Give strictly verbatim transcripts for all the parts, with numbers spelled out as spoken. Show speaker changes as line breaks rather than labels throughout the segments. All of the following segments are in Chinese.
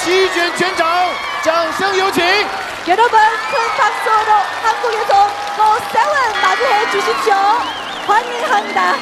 席卷全场，掌声有请。
여러분 큰 박수로 한국에서 고 세븐 마주해 주십시오. 환영합니다.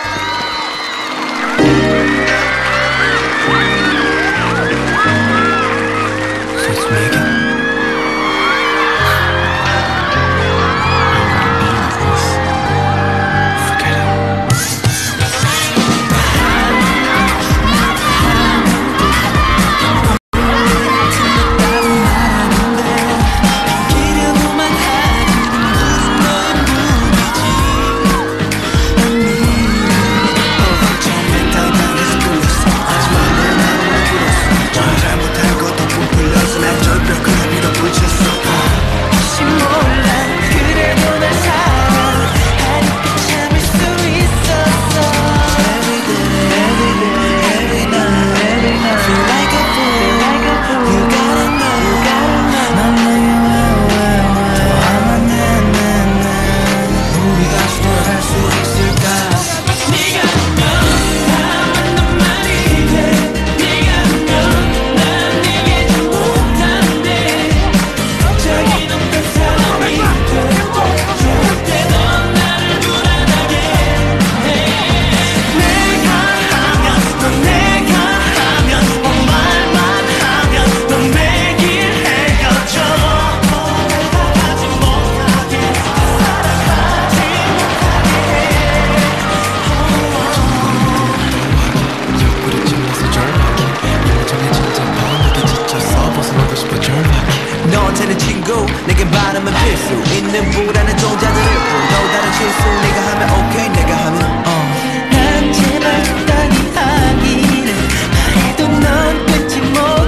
너한테는 친구, 내겐 바람은 필수 있는 불안한 존재들일 뿐 또 다른 실수 네가 하면 오케이 내가 하면 어. 난 제발 적당히 하기를 말해도 넌 끊지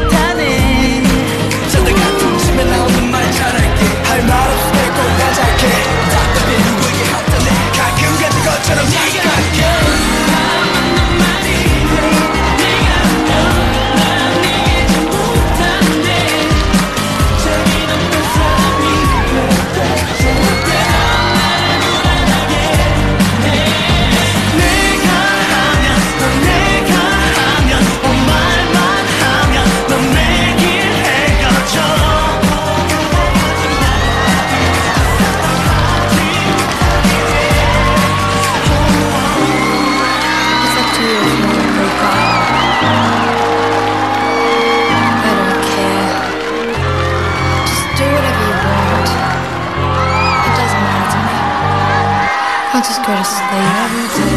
못하네 선택한 퉁치며 나오는 말 잘할게 할 말 없을 때 꼭 가잘게 답답해 누구에게 핫하네 가끔 같은 것처럼 약하게
I'll just go to sleep.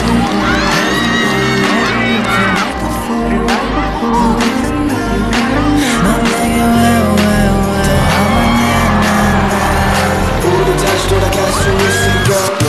우리 다시 돌아갈 수 있을까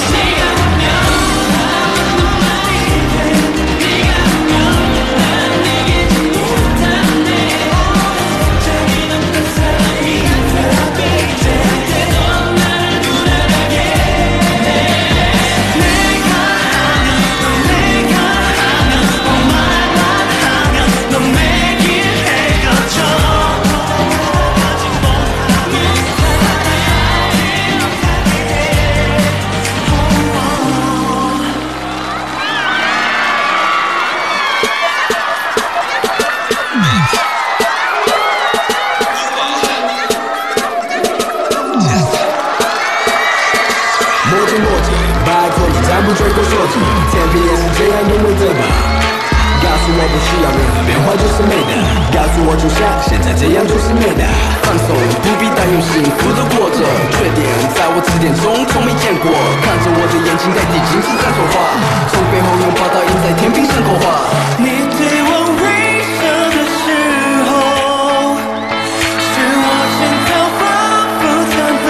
뭐지 뭐지 발걸이 잘못 들고 서지 텐비에서 제한 용을 들봐 가수의 부시하면 변화 좋습니다 가수와 주샷现在这样좋습니다放松不必担忧幸福的过着缺点在我字典中从没见过看着我的眼睛代替金属在说话从背后用八道印在天平上刻画你对我微笑的时候是我心跳仿佛颤动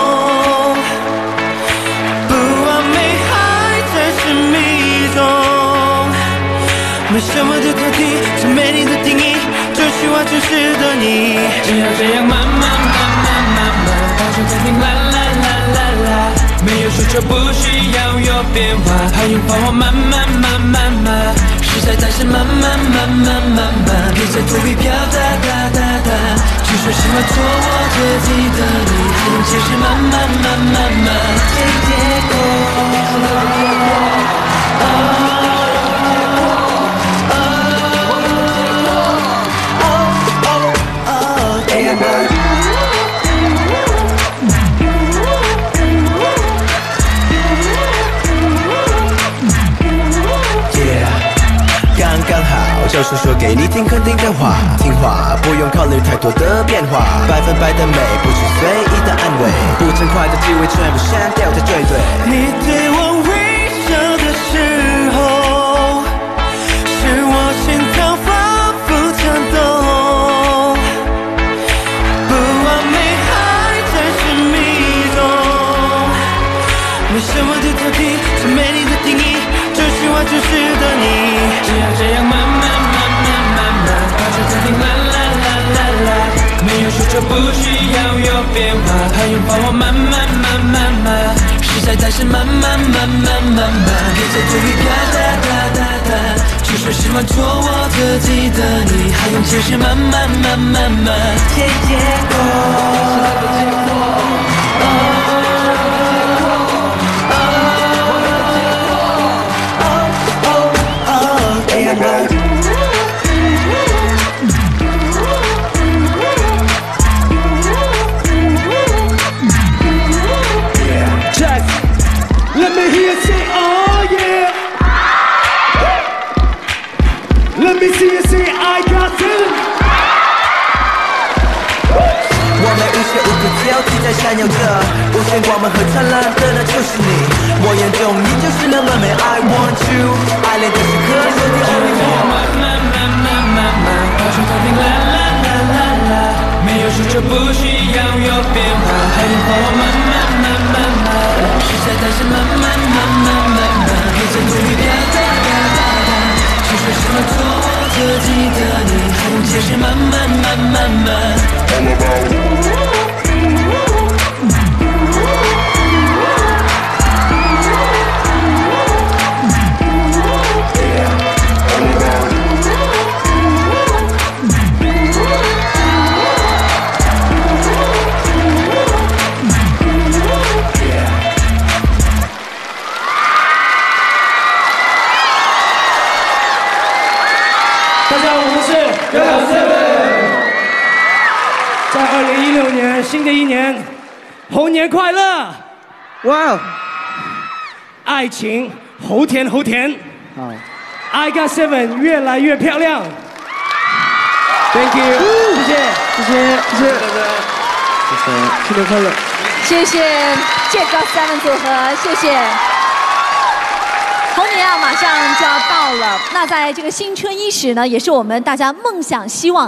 没什么的挑剔，是美丽的定义，就是我真实的你。只要这样慢慢慢慢慢慢，保持暂停，啦啦啦啦啦，没有需求，不需要有变化，还拥抱我慢慢慢慢慢，实在但是慢慢慢慢慢慢，别再头皮飘哒哒哒哒，据说喜欢做我自己的你，还能解释慢慢慢慢慢，结结果。Oh 说说给你听肯定的话，听话不用考虑太多的变化，百分百的美不是随意的安慰，不成快的机会全部删掉再追对。你对我微笑的时候，是我心跳仿佛颤动，不完美还在是迷踪，没什么的挑剔是美丽的定义，这是我就是的你，只要这样慢慢慢慢慢慢把这暂停啦啦啦啦啦，没有说这不需要有变化，还拥抱我慢慢慢慢慢，实在但是慢慢慢慢慢慢，别再多余飘哒哒哒哒，去说是满足我自己的你，还用解释慢慢慢慢慢，结结果。
Let me hear you say, oh yeah. Let me see you say, I got seven.
我们无限无可挑剔在闪耀着，无限光芒和灿烂的那就是你，我眼中你就是那么美。I want you， 爱恋的时刻是the only one。慢慢慢慢慢慢，把手调平啦啦啦啦啦，没有说这不需要有变化，还拥抱我慢慢慢慢慢，实在但是慢慢慢慢慢慢，陪着终于飘哒哒哒哒，去说什么做我自己的你，还用解释慢慢慢慢慢。
大家好，我们是Get Up Seven。在二零一六年新的一年，猴年快乐！
哇，
爱情猴甜猴甜。好 ，I Got Seven 越来越漂亮。Thank you， 谢谢，谢谢，谢谢，谢谢，新年快乐！
谢谢Get Up Seven组合，谢谢。猴年啊，马上就要到了。那在这个新春伊始呢，也是我们大家梦想希望